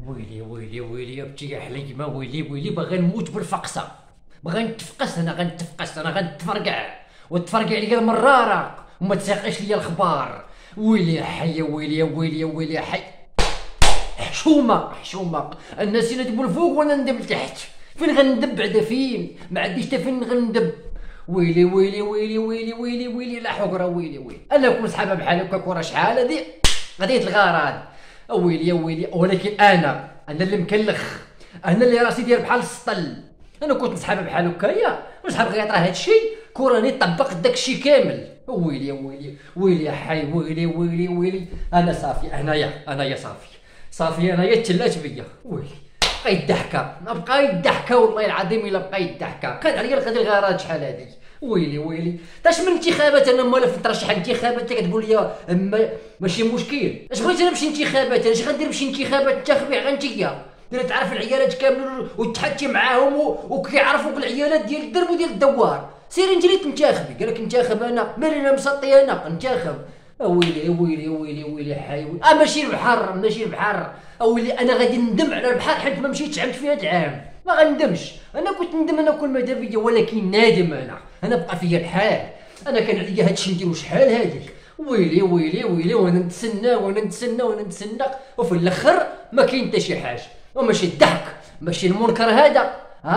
ويلي ويلي ويلي يا بنتي يا حليمه، ويلي ويلي باغي نموت بالفقصه، باغي نتفقس انا، غنتفقس انا، غنتفرقع وتفرقع ليا المراره وما تساقيش ليا الخبار. ويلي يا حي، ويلي يا ويلي يا ويلي يا حي. حشومه حشومه، الناس يندبوا الفوق وانا ندب لتحت، فين غندب بعدا؟ فين؟ ما عنديش حتى فين غندب. ويلي ويلي ويلي ويلي ويلي ويلي لا حقره، ويلي ويلي انا كون صحابه بحال هكا كره شحال هادي قضيه الغرض. ويلي ويلي، ولكن انا اللي مكلخ، انا اللي راسي داير بحال السطل. انا كنت نصحابها بحال هكايا ونصحاب غير راه هادشي كوراني طبقت داكشي كامل. ويلي ويلي ويلي يا حي، ويلي ويلي ويلي انا صافي، انايا صافي انايا تلات بيا. ويلي بقى يضحكا، بقى يضحكا والله العظيم الا بقى يضحكا، كان عليا القضيه الغرض شحال هادي. ويلي ويلي تاش من انتخابات انا موالف نترشح انتخابات كتقول لي ماشي مشكل. اش بغيت انا نمشي انتخابات؟ انا اش غندير نمشي انتخابات؟ انتخبي غير انتيا اللي تعرف العيالات كاملين وتحكي معاهم وكيعرفوك العيالات ديال الدرب وديال الدوار. سيري انت اللي تنتخبي، قالك انتخب انا مالي انا مسطي انا انتخب. ويلي ويلي ويلي ويلي حي، ماشي البحر ماشي البحر. ويلي انا غادي ندم على البحر حيت ما مشيتش عمت فيها هاد العام، ما غندمش. انا كنت ندم انا كل ماذا بيا، ولكن نادم انا بقى فيا الحال. انا كان عليا هادشي نديرو شحال هادي. ويلي ويلي ويلي وانا نتسنى وانا نتسنى وانا نتسنى، وفي الاخر ما كاين حتى شي حاجه. وماشي الضحك ماشي المنكر هذا.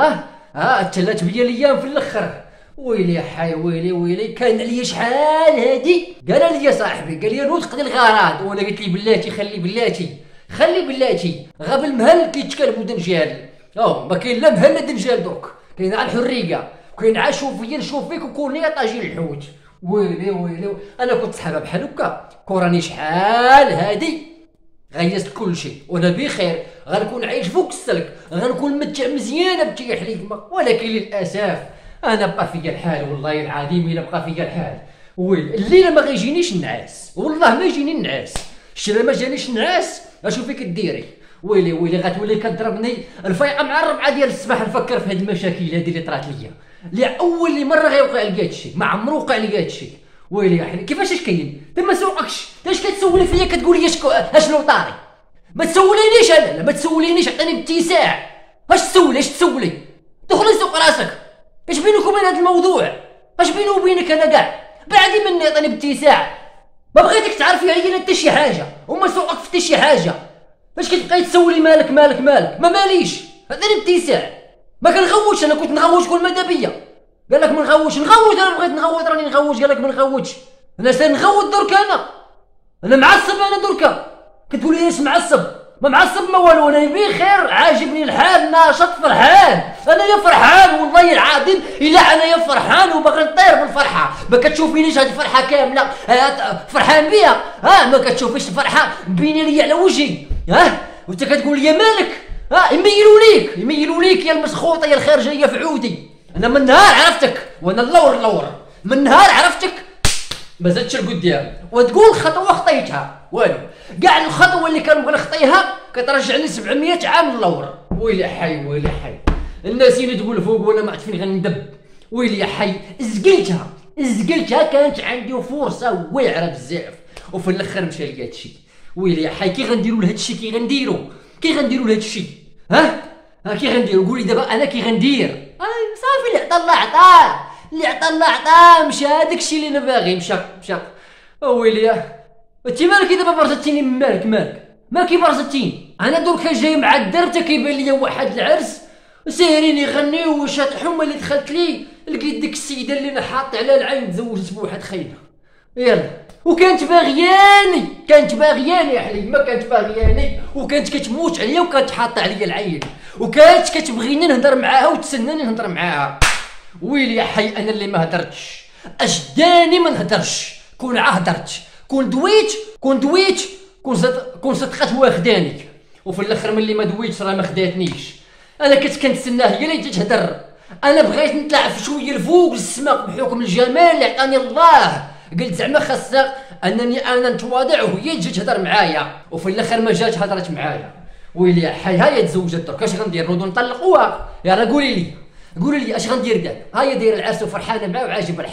تلات بيا الايام في الاخر. ويلي يا حي، ويلي ويلي كان عليا شحال هادي. قال لي صاحبي، قال لي نوض قضي الغرض، وانا قلت لي بلاتي خلي بلاتي غاب المهل كيتكلبوا دنجال. ما كاين لا مهل لا دنجال درك، كاين على الحريه، كاين عا شوفيا نشوف فيك وكوني طاجي الحوت. ويلي ويلي انا كنت صحابه بحال هكا كوراني شحال هادي غيست كل شيء وانا بخير، غنكون عايش فوق السلك، غنكون متع مزيانه بنتي حليمه. ولكن للاسف انا بقى فيا الحال، والله العظيم الا بقى فيا الحال. ويلي الليله ما غيجينيش النعاس، والله ما يجيني النعاس. الشتا ما جانيش النعاس اشوفك ديري. ويلي ويلي غتولي كضربني الفيقه مع الربعه ديال الصباح نفكر في هاد المشاكل هادي اللي طرات ليا، لاول مره غيوقع لي هادشي، ما عمرو وقع لي هادشي. ويلي يا حلي كيفاش اش كاين؟ انت ما سوقكش، اش كتسولي فيا كتقول لي اشنو طاري؟ ما تسولينيش انا، لا ما تسولينيش، عطيني باتساع. اش تسولي؟ دخلي سوق راسك. اش بينك وبين هذا الموضوع؟ اش بيني وبينك انا كاع؟ بعدي مني عطيني باتساع. ما بغيتك تعرفي عليا حتى شي حاجه وما سوقك في حتى شي حاجه. فاش كتبقاي تسولي مالك ما ماليش، عطيني باتساع. ما كنغوتش، انا كنت نغوت كل ماذا بيا. قال لك ما نغوتش، انا بغيت نغوت راني نغوت، قال لك ما نغوتش. انا نغوت درك، انا معصب. انا دركا كتقول لي اش معصب؟ ما معصب ما والو، انا بخير عاجبني الحال، ناشط فرحان. انا يا فرحان والله العظيم الا انا يا فرحان وباغي نطير بالفرحه. ما كتشوفينيش هاد الفرحه كامله فرحان بيها؟ ما كتشوفيش الفرحه مبينه لي على وجهي؟ وانت كتقول لي مالك؟ يميلوا ليك يا المسخوطه يا الخارجيه في عودي. انا من نهار عرفتك وانا اللور من نهار عرفتك ما زدتش لقدام، وتقول خطوه خطيتها والو. كاع الخطوه اللي كنبغي نخطيها كترجعني 700 عام للور. ويلي حي، ويلي حي، الناس يندبوا لفوق وانا ما عرفت فين غندب. ويلي حي، زقلتها كانت عندي فرصه واعره بزاف، وفي الاخر مشى لي هادشي. ويلي حي، كي غنديروا لهادشي؟ كي غنديروا لهادشي؟ كي غنديروا؟ قولي دابا انا كي غندير؟ صافي اللي عطا الله عطاه، مشى داكشي اللي انا باغي، مشى. ويلي انت مالك دابا برزتيني؟ مالك برزتيني؟ انا دركا جاي مع الدرب كيبان ليا واحد العرس سايرين يغنيو وشاطحهم. اللي دخلت لي لقيت ديك السيده اللي انا حاط على العين تزوجت بواحد خاينه، يلا. وكانت باغياني يا حليمه، كانت باغياني وكانت كتموت عليا وكانت حاطه عليا العين وكانت كتبغيني نهضر معاها وتسناني نهضر معاها. ويلي يا حي، انا اللي ما هضرتش، اش داني ما نهضرش. كون هضرت، كون دويت، كون صدقات واخداني، وفي الاخر ملي ما دويتش راه ما خداتنيش. انا كنت كنتسنى هي اللي تهضر. انا بغيت نطلع في شويه الفوق للسماء بحكم الجمال اللي عطاني الله. قلت زعما خاصها انني انا نتواضع وهي تجي تهضر معايا، وفي الاخر ما جات هضرت معايا. ويلي يا حي، هيا تزوجت درك، اش غندير؟ نوضو نطلقوها؟ يلا قولي لي اش غندير دابا؟ هيا دايره العرس وفرحانه معاه وعاجب الحال.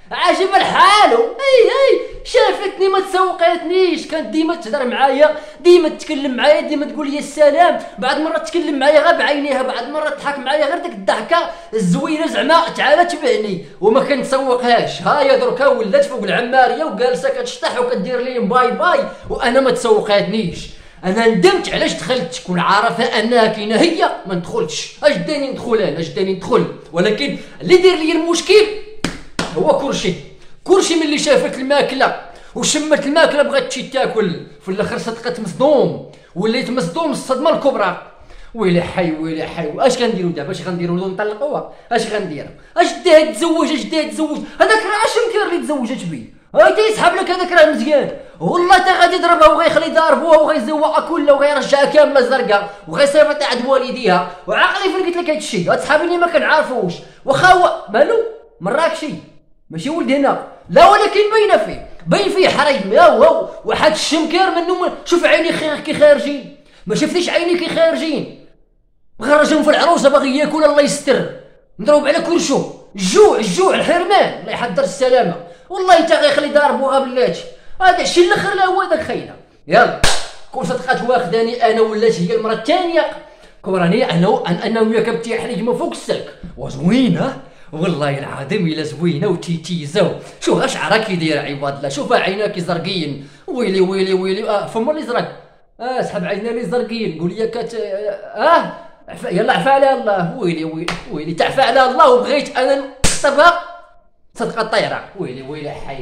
عاجب الحال. اي شافتني ما تسوقتنيش، كانت ديما تهضر معايا، ديما تتكلم معايا، ديما تقول لي السلام، بعد مره تتكلم معايا غير بعينيها، بعد مره تضحك معايا غير ديك الضحكه الزوينه زعما تعالى تبعني، وما كنتسوقهاش. ها هي دركا ولات فوق العماريه وجالسه كتشطح وكدير لي باي باي وانا ما تسوقاتنيش. انا ندمت علاش دخلت، تكون عارفه انها كاينه هي ما ندخلش. اش داني ندخل انا، اش داني ندخل؟ ولكن اللي داير لي المشكل هو كرشي ملي شافت الماكله وشمت الماكله بغات تمشي تاكل، في الاخر صدقت مصدوم، وليت مصدوم الصدمه الكبرى. ويلي حي ويلي حي، اش غنديرو دابا؟ اش غنديرو؟ نطلقوها؟ اش غندير؟ اش داها تزوج؟ اش داها تزوج؟ هذاك راه اش مكير اللي تزوجت بيه؟ هاي تيسحب لك هذاك راه مزيان، والله تا غادي يضربها وغيخلي يضاربوها وغيزوقها كلها وغيرجعها كامله زرقاء وغيصيفطها عند والديها. وعقلي فين قلت لك هذا الشيء؟ هاد صحابي اللي ما كنعرفوش واخا هو مالو مراكشي ماشي ولد هنا، لا ولكن باين فيه حريم. يا هو واحد الشمكير منه شوف عيني كي خارجين، ما شفتيش عيني كي خارجين؟ مخرجهم في العروسه باغي ياكل الله يستر، مضروب على كرشو، الجوع الحرمان، الله يحضر السلامه. والله انت غيخلي ضاربوها بلاتي. هذا الشيء الاخر لا هو داك خاينه. يلا كون صدقات واخداني انا ولات هي المره الثانيه كوراني انا وياك بتيح حليمه فوق السلك وزوينه والله العظيم الا زوينه وتيتيزه. شوف شعرها كي دايره عباد الله، شوف عيناك زرقين. ويلي ويلي ويلي فما اللي زرق. سحب عينا لي زرقين. قول لي يلا عفا على الله. ويلي تعفى على الله وبغيت انا نخطبها صدقه طيره. ويلي حي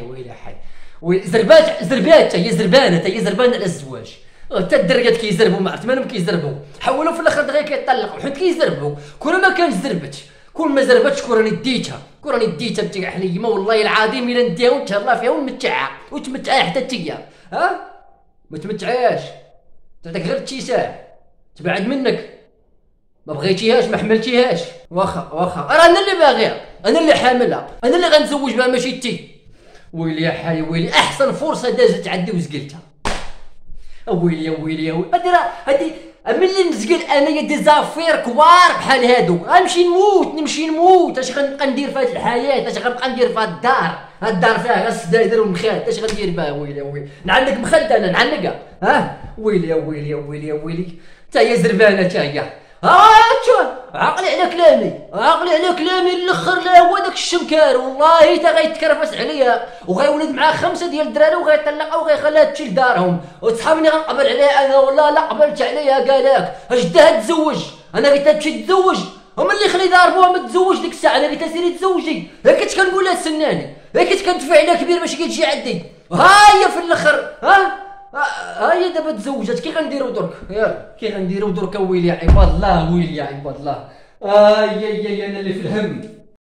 زربات هي زربانه على الزواج. حتى الدريات كيزربوا ما عرفت مالهم كيزربوا، حولوا في الاخر دغيا كيطلقوا حيت كيزربوا. كون ما كانش زربت، كون ما زربتش كوراني ديتها بتاع حليمه والله العظيم الا نديها ونتهلا فيها ونمتعها حتى تيا. ما تمتعياش تعطيك غير التيساع تبعد منك، ما بغيتيهاش ما حملتيهاش. واخا راه انا اللي باغيها، انا اللي حاملها، انا اللي غنتزوج بها ماشي تي. ويلي يا حي ويلي، احسن فرصه دازت عندي وزقلتها. ويلي هادي ملي نزقل انايا دي زافير كبار بحال هادو نمشي نموت. اش غنبقى ندير في هاد الحياه؟ اش غنبقى ندير في هاد الدار فيها غير السداير والمخاد؟ اش غندير بها؟ ويلي نعنق مخد انا نعنقها. ويلي تا هي زربانه تا هي. عقلي على كلامي الاخر لا هو داك الشمكار والله تا غيتكرفس عليا وغيولد معاه 5 ديال الدراري وغيطلقها وغيخليها تمشي لدارهم. وصحابني غنقبل عليها انا ولا لا قبلت عليها قالك اش داها تزوج؟ انا غير تمشي تزوج، هما اللي خلي ضاربوها ما تزوج ديك الساعه. انا غير تسيري تزوجي، هي كنت كنقول لها تسناني، هي كنت كندفع عليها كبير باش كيجي عندي. هي في الاخر هي دابا تزوجت. كي غنديرو درك؟ ويلي يا عباد الله. يا انا اللي في الهم.